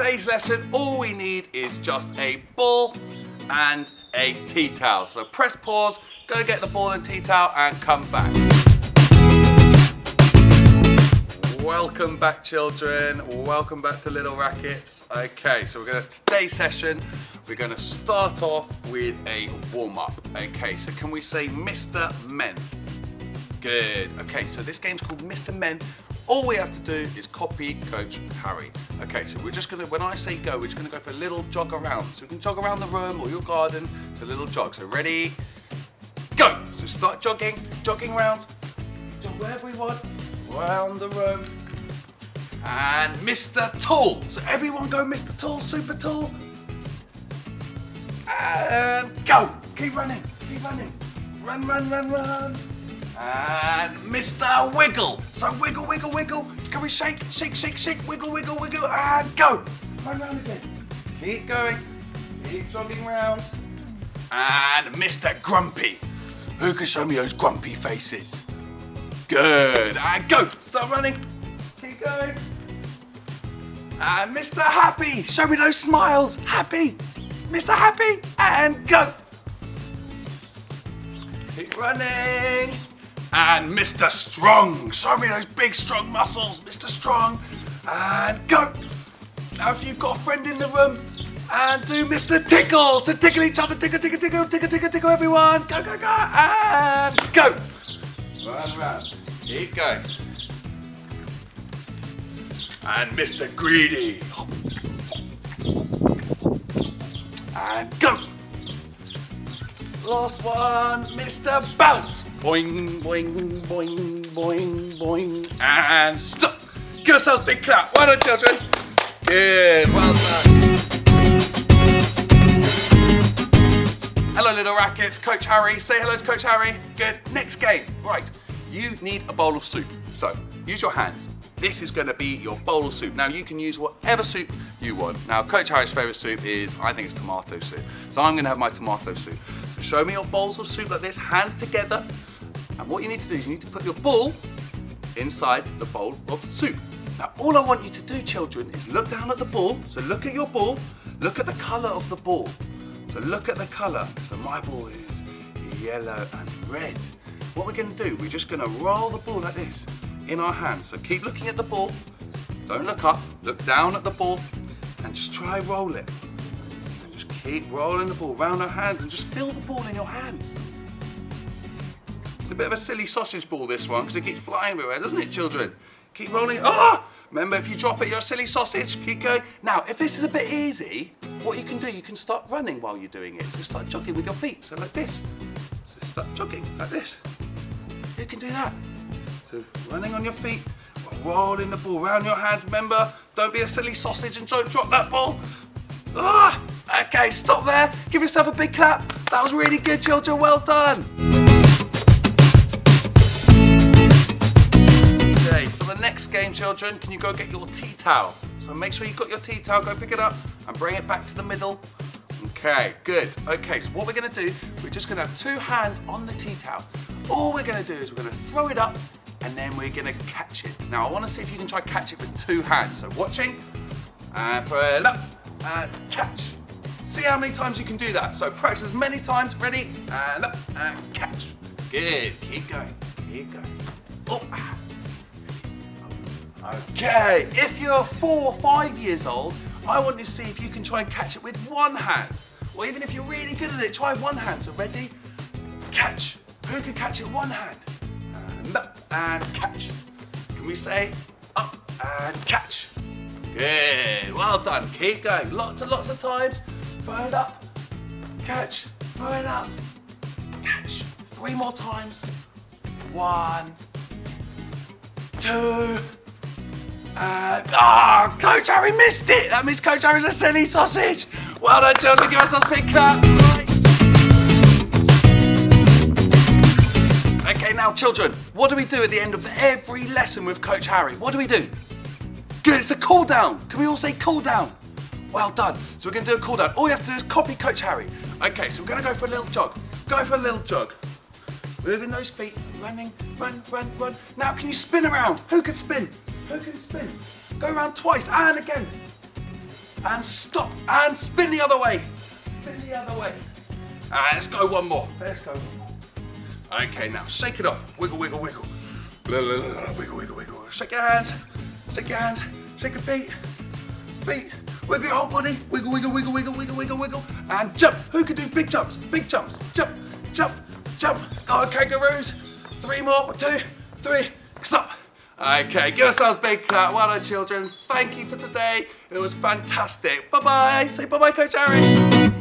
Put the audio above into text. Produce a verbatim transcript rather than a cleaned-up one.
today's lesson, all we need is just a ball and a tea towel. So press pause, go get the ball and tea towel and come back. Welcome back, children. Welcome back to Little Rackets. Okay, so we're going to, today's session, we're going to start off with a warm-up. Okay, so can we say Mister Men? Good. Okay, so this game's called Mister Men. All we have to do is copy Coach Harry. Okay, so we're just gonna, when I say go, we're just gonna go for a little jog around. So we can jog around the room or your garden. It's a little jog. So ready, go. So start jogging, jogging around. Jog wherever we want, around the room. And Mister Tall. So everyone go Mister Tall, super tall. And go. Keep running, keep running. Run, run, run, run. And Mister Wiggle. So wiggle, wiggle, wiggle. Can we shake, shake, shake, shake, wiggle, wiggle, wiggle, and go. Run round again. Keep going. Keep jogging round. And Mister Grumpy. Who can show me those grumpy faces? Good. And go. Start running. Keep going. And Mister Happy. Show me those smiles. Happy. Mister Happy. And go. Keep running. And Mister Strong, show me those big strong muscles, Mister Strong, and go. Now if you've got a friend in the room, and do Mister Tickle, so tickle each other, tickle, tickle, tickle, tickle, tickle, tickle everyone, go, go, go, and go. Run round, keep going. And Mister Greedy, and go. Last one, Mister Bounce. Boing, boing, boing, boing, boing. And stop. Give yourselves a big clap. Well done, children. Good, well done. Hello, Little Rackets. Coach Harry. Say hello to Coach Harry. Good. Next game. Right. You need a bowl of soup. So, use your hands. This is going to be your bowl of soup. Now, you can use whatever soup you want. Now, Coach Harry's favourite soup is, I think it's tomato soup. So I'm going to have my tomato soup. So show me your bowls of soup like this, hands together. And what you need to do is you need to put your ball inside the bowl of soup. Now, all I want you to do, children, is look down at the ball. So look at your ball, look at the colour of the ball. So look at the colour. So my ball is yellow and red. What we're going to do, we're just going to roll the ball like this in our hands. So keep looking at the ball, don't look up, look down at the ball and just try roll it. And just keep rolling the ball around our hands and just feel the ball in your hands. It's a bit of a silly sausage ball, this one, because it keeps flying everywhere, doesn't it, children? Keep rolling. Ah! Remember, if you drop it, you're a silly sausage. Keep going. Now, if this is a bit easy, what you can do, you can start running while you're doing it. So start jogging with your feet, so like this. So start jogging like this. You can do that. So running on your feet, rolling the ball around your hands. Remember, don't be a silly sausage and don't drop that ball. Ah! Okay, stop there. Give yourself a big clap. That was really good, children. Well done. Okay, for the next game, children, can you go get your tea towel? So make sure you've got your tea towel, go pick it up and bring it back to the middle. Okay, good. Okay, so what we're gonna do, we're just gonna have two hands on the tea towel. All we're gonna do is we're gonna throw it up and then we're gonna catch it. Now I wanna see if you can try catch it with two hands. So watching, and throw it up, and catch. See how many times you can do that. So practice as many times, ready, and up, and catch. Good, keep going, keep going. Oh. Okay, if you're four or five years old, I want you to see if you can try and catch it with one hand. Or even if you're really good at it, try one hand. So ready, catch. Who can catch it one hand? And up and catch. Can we say up and catch? Good, well done. Keep going, lots and lots of times. Throw it up, catch, throw it up, catch. Three more times. One, two, and ah, oh, Coach Harry missed it. That means Coach Harry's a silly sausage. Well done, children. Give ourselves a big clap. Right. Okay, now, children, what do we do at the end of every lesson with Coach Harry? What do we do? Good. It's a cool down. Can we all say cool down? Well done. So we're going to do a cool down. All you have to do is copy Coach Harry. Okay, so we're going to go for a little jog. Go for a little jog. Moving those feet, running, run, run, run. Now, can you spin around? Who can spin? Who can spin? Go around twice, and again. and stop, and spin the other way. Spin the other way. And let's go one more. Let's go one more. Okay, now shake it off. Wiggle, wiggle, wiggle. Wiggle, wiggle, wiggle. Shake your hands. Shake your hands. Shake your feet. Feet. Wiggle your whole body. Wiggle, wiggle, wiggle, wiggle, wiggle, wiggle, wiggle. And jump. Who can do big jumps? Big jumps. Jump, jump, jump. Go on, kangaroos. Three more. Two, three. Stop. Okay, give yourselves a big clap. Well done, children. Thank you for today. It was fantastic. Bye-bye. Say bye-bye, Coach Harry.